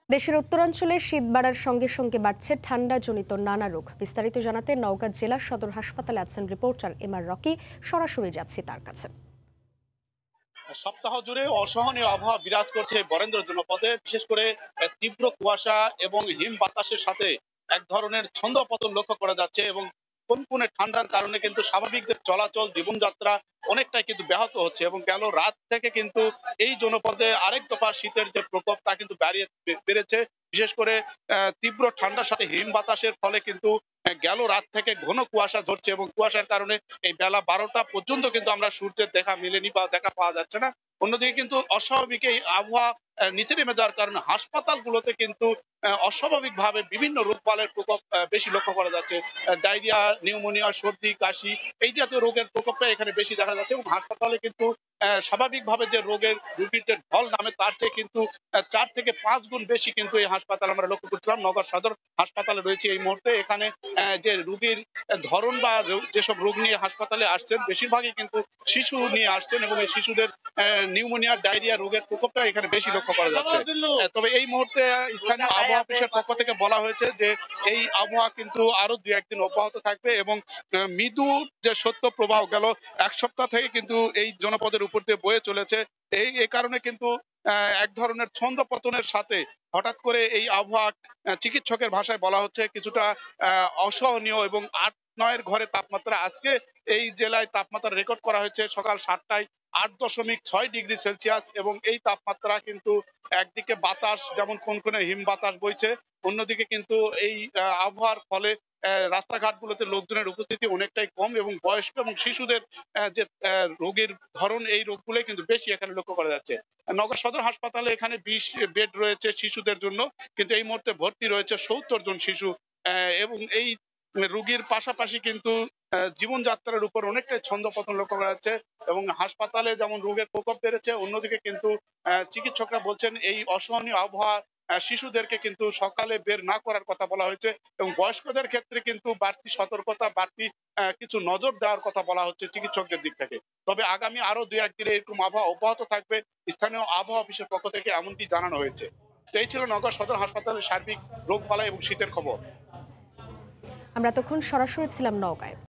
দেশের উত্তরাঞ্চলে শীত বাড়ার সঙ্গে সঙ্গে বাড়ছে ঠান্ডাজনিত নানা রোগ। বিস্তারিত জানাতে নওগাঁ জেলা সদর হাসপাতালে আছেন রিপোর্টার এমআর রকি। সরাসরি যাচ্ছি তার কাছে। সপ্তাহ জুড়ে অসহনীয় আবহাওয়া বিরাজ করছে বরেন্দ্র জনপদে। বিশেষ করে তীব্র কুয়াশা এবং হিম বাতাসের সাথে এক ধরনের ছন্দপতন লক্ষ্য করা যাচ্ছে এবং কনকনে ঠান্ডার কারণে কিন্তু স্বাভাবিক যে চলাচল জীবনযাত্রা অনেকটাই কিন্তু ব্যাহত হচ্ছে এবং গেল রাত থেকে কিন্তু এই জনপদে আরেক দফা শীতের যে প্রকোপ তা কিন্তু বেড়েছে। বিশেষ করে তীব্র ঠান্ডার সাথে হিম বাতাসের ফলে কিন্তু গেল রাত থেকে ঘন কুয়াশা ঝরছে এবং কুয়াশার কারণে এই বেলা 12টা পর্যন্ত কিন্তু আমরা সূর্যের দেখা মেলেনি বা দেখা পাওয়া যাচ্ছে না। অন্যদিকে কিন্তু অস্বাভাবিক এই আবহাওয়া নিচে নেমে যাওয়ার কারণে হাসপাতালগুলোতে কিন্তু অস্বাভাবিক ভাবে বিভিন্ন রোগবালের প্রকোপ বেশি লক্ষ্য করা যাচ্ছে। ডায়রিয়া, নিউমোনিয়া, সর্দি, কাশি এই জাতীয় রোগের প্রকোপটা এখানে বেশি দেখা যাচ্ছে এবং হাসপাতালে কিন্তু স্বাভাবিকভাবে যে রোগীর যে ঢল নামে তার চেয়ে কিন্তু 4 থেকে 5 গুণ বেশি কিন্তু এই হাসপাতাল আমরা লক্ষ্য করছিলাম। নগর সদর হাসপাতালে রয়েছে এই মুহূর্তে। এখানে যে রোগীর ধরন বা যেসব রোগ নিয়ে হাসপাতালে আসছেন বেশিরভাগই কিন্তু শিশু নিয়ে আসছেন এবং এই শিশুদের নিউমোনিয়া, ডায়রিয়া রোগের প্রকোপটা এখানে বেশি লক্ষ্য করা যাচ্ছে। তবে এই মুহূর্তে স্থানীয় আবহাওয়া অফিসের পক্ষ থেকে বলা হয়েছে যে এই আবহাওয়া কিন্তু আরো 2-1 দিন অব্যাহত থাকবে এবং মৃদু যে শৈত্য প্রবাহ গেল 1 সপ্তাহ থেকে কিন্তু এই জনপদের উপর দিয়ে বয়ে চলেছে। এই কারণে কিন্তু এক ধরনের ছন্দপতনের সাথে হঠাৎ করে এই আবহাওয়া চিকিৎসকের ভাষায় বলা হচ্ছে কিছুটা অসহনীয় এবং 8-9 ঘরে তাপমাত্রা। আজকে এই জেলায় তাপমাত্রা রেকর্ড করা হয়েছে সকাল 7টায় 8.6 ডিগ্রি সেলসিয়াস এবং এই তাপমাত্রা কিন্তু একদিকে বাতাস যেমন কনকনে হিম বাতাস বইছে, অন্যদিকে কিন্তু এই আবহাওয়ার ফলে রাস্তাঘাটগুলোতে লোকজনের উপস্থিতি অনেকটাই কম এবং বয়স্ক এবং শিশুদের যে রোগের ধরন এই রোগগুলোই কিন্তু বেশি এখানে লক্ষ্য করা যাচ্ছে। নগর সদর হাসপাতালে এখানে 20 বেড রয়েছে শিশুদের জন্য, কিন্তু এই মুহূর্তে ভর্তি রয়েছে 70 জন শিশু এবং এই রোগীর পাশাপাশি কিন্তু জীবনযাত্রার উপর অনেকটাই ছন্দপতন লক্ষ্য করা যাচ্ছে এবং হাসপাতালে যেমন রোগের প্রকোপ বেড়েছে, অন্যদিকে কিন্তু চিকিৎসকরা বলছেন এই অসহনীয় আবহাওয়া শিশুদেরকে কিন্তু সকালে বের না করার কথা বলা হয়েছে এবং বয়স্কদের ক্ষেত্রে কিন্তু বাড়তি সতর্কতা, বাড়তি কিছু নজর দেওয়ার কথা বলা হচ্ছে চিকিৎসকদের দিক থেকে। তবে আগামী আরো 2-1 দিনে এরকম আবহাওয়া অব্যাহত থাকবে স্থানীয় আবহাওয়া অফিসের পক্ষ থেকে এমনটি জানানো হয়েছে। তো এই ছিল নগর সদর হাসপাতালের সার্বিক রোগবালাই এবং শীতের খবর। আমরা তখন সরাসরি ছিলাম নওগাঁয়।